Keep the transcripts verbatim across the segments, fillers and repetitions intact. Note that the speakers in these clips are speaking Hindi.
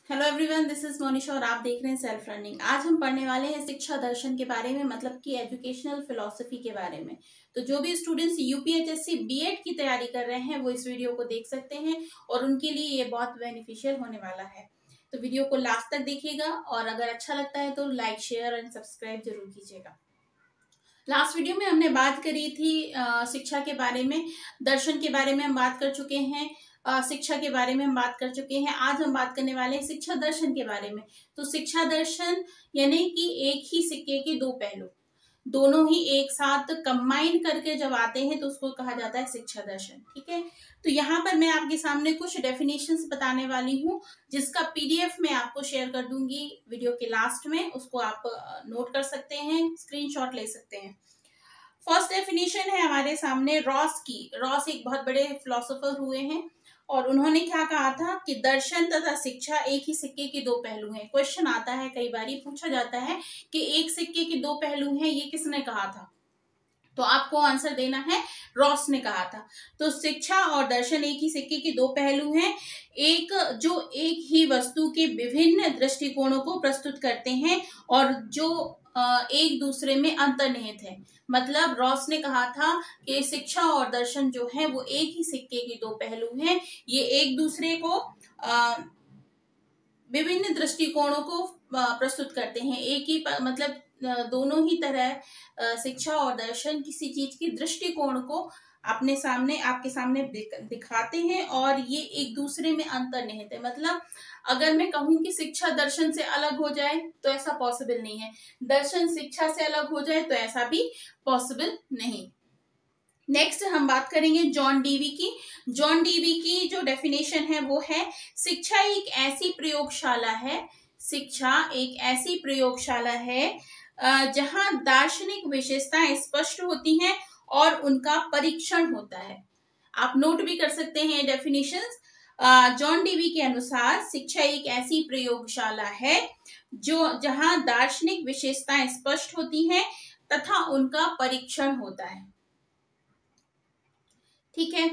Hello everyone, this is Monisha और आप देख रहे हैं सेल्फ लर्निंग। आज हम पढ़ने वाले हैं शिक्षा दर्शन के बारे में, मतलब कि एजुकेशनल फिलॉसफी के बारे में। तो जो भी स्टूडेंट्स यूपीएचएससी बीएड की तैयारी कर रहे हैं वो इस वीडियो को देख सकते हैं और उनके लिए ये बहुत बेनिफिशियल होने वाला है। तो वीडियो को लास्ट तक देखिएगा और अगर अच्छा लगता है तो लाइक, शेयर एंड सब्सक्राइब जरूर कीजिएगा। लास्ट वीडियो में हमने बात करी थी शिक्षा के बारे में, दर्शन के बारे में हम बात कर चुके हैं, शिक्षा के बारे में हम बात कर चुके हैं। आज हम बात करने वाले हैं शिक्षा दर्शन के बारे में। तो शिक्षा दर्शन यानी कि एक ही सिक्के के दो पहलू, दोनों ही एक साथ कंबाइन करके जब आते हैं तो उसको कहा जाता है शिक्षा दर्शन। ठीक है, तो यहाँ पर मैं आपके सामने कुछ डेफिनेशंस बताने वाली हूँ जिसका पीडीएफ मैं आपको शेयर कर दूंगी वीडियो के लास्ट में। उसको आप नोट कर सकते हैं, स्क्रीनशॉट ले सकते हैं। फर्स्ट डेफिनेशन है हमारे सामने रॉस की। रॉस एक बहुत बड़े फिलोसोफर हुए हैं और उन्होंने क्या कहा था कि दर्शन तथा शिक्षा एक ही सिक्के के दो पहलू हैं। क्वेश्चन आता है, कई बार पूछा जाता है कि एक सिक्के के दो पहलू हैं, ये किसने कहा था? तो आपको आंसर देना है रॉस ने कहा था। तो शिक्षा और दर्शन एक ही सिक्के के दो पहलू हैं, एक जो एक ही वस्तु के विभिन्न दृष्टिकोणों को प्रस्तुत करते हैं और जो एक दूसरे में अंतर्निहित है। मतलब रॉस ने कहा था कि शिक्षा और दर्शन जो है वो एक ही सिक्के के दो पहलू हैं, ये एक दूसरे को विभिन्न दृष्टिकोणों को प्रस्तुत करते हैं। एक ही मतलब दोनों ही तरह शिक्षा और दर्शन किसी चीज की दृष्टिकोण को अपने सामने आपके सामने दिखाते हैं और ये एक दूसरे में अंतर्निहित है। मतलब अगर मैं कहूं कि शिक्षा दर्शन से अलग हो जाए तो ऐसा पॉसिबल नहीं है, दर्शन शिक्षा से अलग हो जाए तो ऐसा भी पॉसिबल नहीं। नेक्स्ट हम बात करेंगे जॉन डीवी की। जॉन डीवी की जो डेफिनेशन है वो है शिक्षा एक ऐसी प्रयोगशाला है शिक्षा एक ऐसी प्रयोगशाला है जहां दार्शनिक विशेषताएं स्पष्ट होती हैं और उनका परीक्षण होता है। आप नोट भी कर सकते हैं डेफिनेशंस। जॉन डीवी के अनुसार शिक्षा एक ऐसी प्रयोगशाला है जो जहां दार्शनिक विशेषताएं स्पष्ट होती हैं तथा उनका परीक्षण होता है। ठीक है,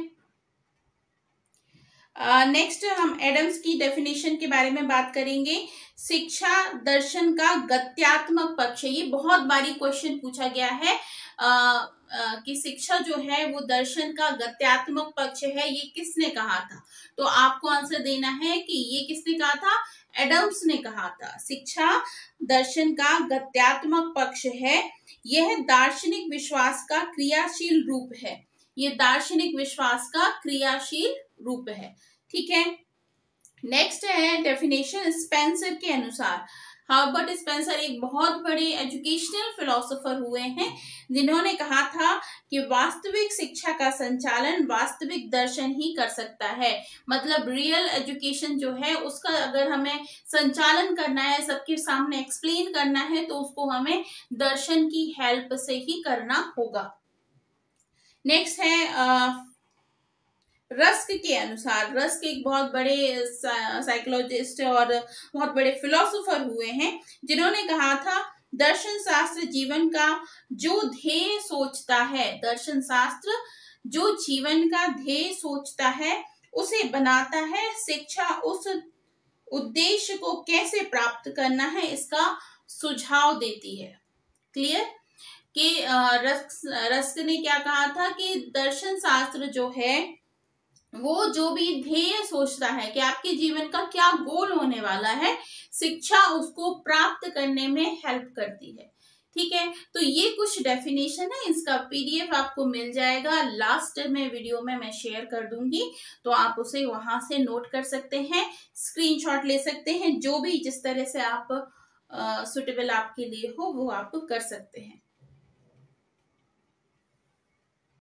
नेक्स्ट uh, हम एडम्स की डेफिनेशन के बारे में बात करेंगे। शिक्षा दर्शन का गत्यात्मक पक्ष है। ये बहुत बारी क्वेश्चन पूछा गया है uh, uh, कि शिक्षा जो है वो दर्शन का गत्यात्मक पक्ष है, ये किसने कहा था? तो आपको आंसर देना है कि ये किसने कहा था? एडम्स ने कहा था। शिक्षा दर्शन का गत्यात्मक पक्ष है, यह दार्शनिक विश्वास का क्रियाशील रूप है। ये दार्शनिक विश्वास का क्रियाशील रूप है। ठीक है, नेक्स्ट है डेफिनेशन स्पेंसर के अनुसार। हर्बर्ट स्पेंसर एक बहुत बड़े एजुकेशनल फिलोसोफर हुए हैं जिन्होंने कहा था कि वास्तविक शिक्षा का संचालन वास्तविक दर्शन ही कर सकता है। मतलब रियल एजुकेशन जो है उसका अगर हमें संचालन करना है, सबके सामने एक्सप्लेन करना है, तो उसको हमें दर्शन की हेल्प से ही करना होगा। नेक्स्ट है आ, रस्क के अनुसार। रस्क एक बहुत बड़े साइकोलॉजिस्ट और बहुत बड़े फिलोसोफर हुए हैं जिन्होंने कहा था दर्शन शास्त्र जीवन का जो ध्येय सोचता है, दर्शन शास्त्र जो जीवन का ध्येय सोचता है उसे बनाता है। शिक्षा उस उद्देश्य को कैसे प्राप्त करना है इसका सुझाव देती है। क्लियर कि रस्क रस्क ने क्या कहा था कि दर्शन शास्त्र जो है वो जो भी ध्येय सोचता है कि आपके जीवन का क्या गोल होने वाला है, शिक्षा उसको प्राप्त करने में हेल्प करती है। ठीक है, तो ये कुछ डेफिनेशन है, इसका पीडीएफ आपको मिल जाएगा, लास्ट में वीडियो में मैं शेयर कर दूंगी, तो आप उसे वहां से नोट कर सकते हैं, स्क्रीनशॉट ले सकते हैं, जो भी जिस तरह से आप सुटेबल आपके लिए हो वो आप कर सकते हैं।